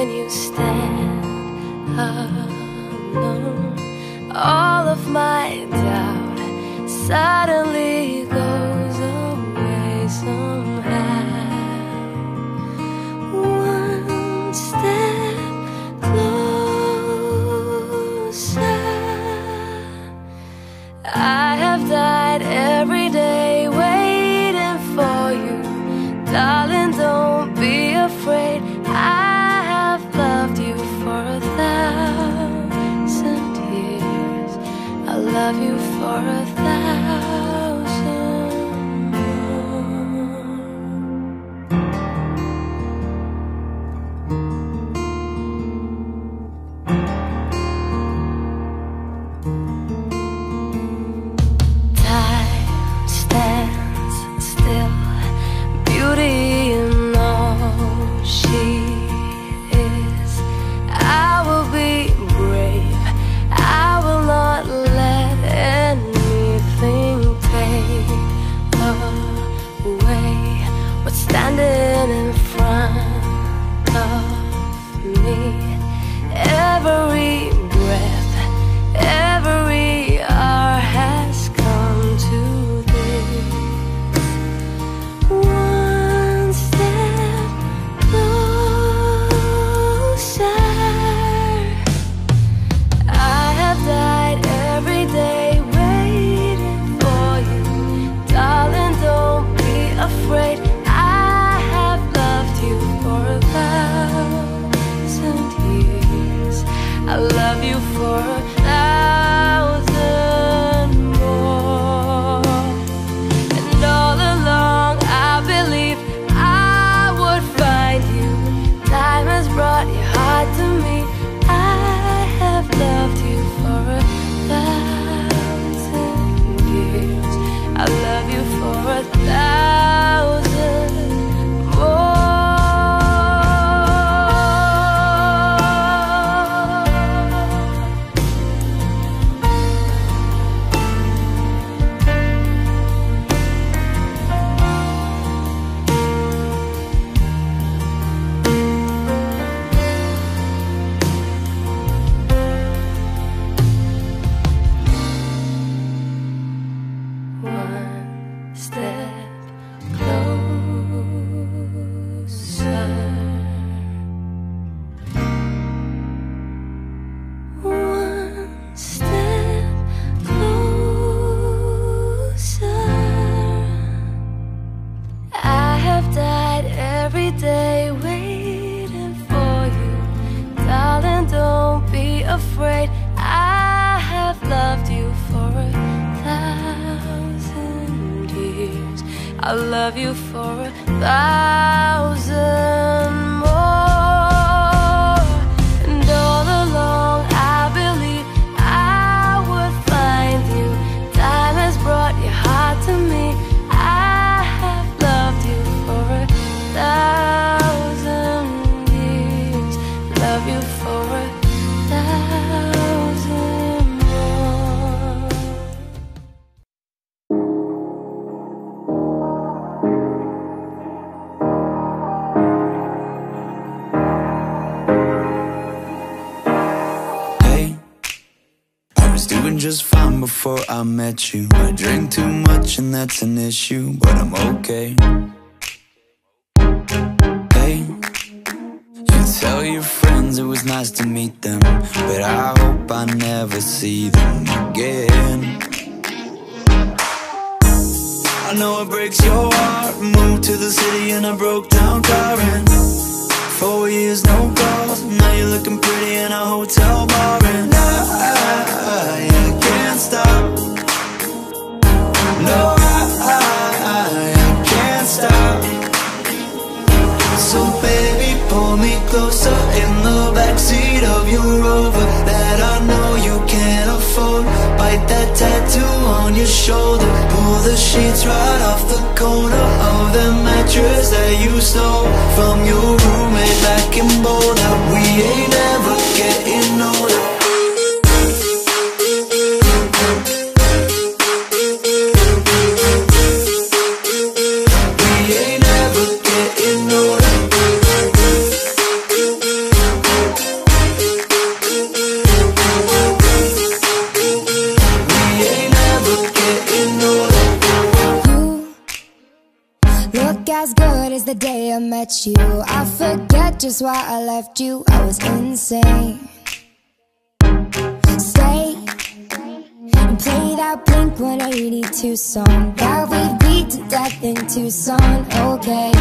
you stand alone, all of my doubt suddenly goes away somehow. One step closer. I have died every day waiting for you. Darling, don't be afraid. I have loved you for 1,000 years. I love you for 1,000 more. Time stands still, beauty in all she is. I will be brave, I will not let anything take away what's standing in front of me. Every breath, every hour has come to this. One step closer. I have died every day waiting for you. Darling, don't be afraid. I have loved you for 1,000 years. I love you for 1,000 more. And all along I believed I would find you. Time has brought your heart to me. I have loved you for 1,000 years. I love you for 1,000 more. One step closer. One step closer. I have died every day waiting for you. Darling, don't be afraid. I have loved you for 1,000 years. I love you for 1,000 more. And all along I believed I would find you. Time has brought your heart to me. I have loved you for 1,000 years. Love you for 1,000 more. Hey, I was doing just fine before I met you. I drink too much and that's an issue, but I'm okay. Hey, you tell your friends it was nice to meet them, but I hope I never see them again. I know it breaks your heart. Moved to the city and I broke down crying. 4 years, no calls. Now you're looking pretty in a hotel bar, and I can't stop. No, I can't stop. So baby, pull me closer in the backseat of your Rover that I know you can't afford. Bite that tattoo on your shoulder. Pull the sheets right off the corner of the mattress that you stole from your roommate back in Boulder. We ain't ever getting older. We ain't ever getting older. forget you. I forget just why I left you. I was insane. Stay and play that Blink-182 song that we beat to death in Tucson. Okay,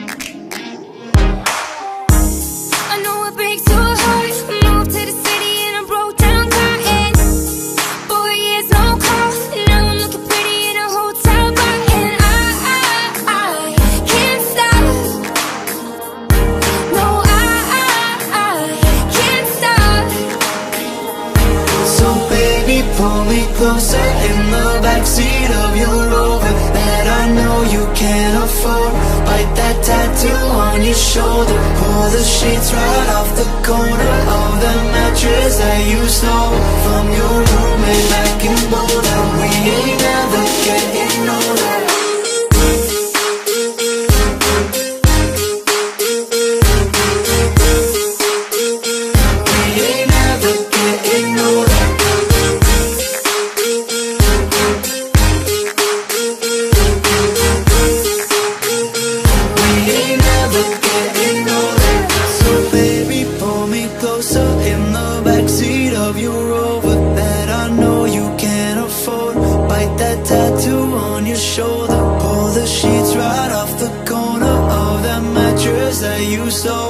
I know it breaks your heart. Moved to the city and I broke down crying. 4 years no call, now I'm looking pretty in a hotel bar. And I can't stop. No, I can't stop. So baby, pull me closer in the backseat of your Rover that I know you can't afford. Bite that tattoo on your shoulder. Pull the sheets right off the corner of the mattress that you stole from your roommate back in Boulder. We ain't never getting older. We ain't never getting older. Shoulder, pull the sheets right off the corner of that mattress that you stole